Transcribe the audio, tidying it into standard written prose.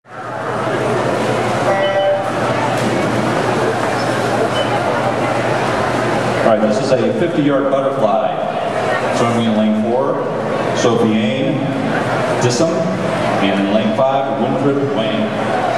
All right, this is a 50-yard butterfly. Swimming in lane 4, Sophie Ain, Dissom, and in lane 5, Winfred Wayne.